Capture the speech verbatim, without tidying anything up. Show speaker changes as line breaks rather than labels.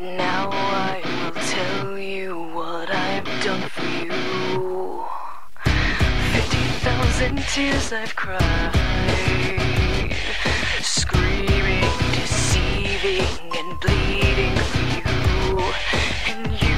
Now I will tell you what I've done for you. Fifty thousand tears I've cried, screaming, deceiving, and bleeding for you. And you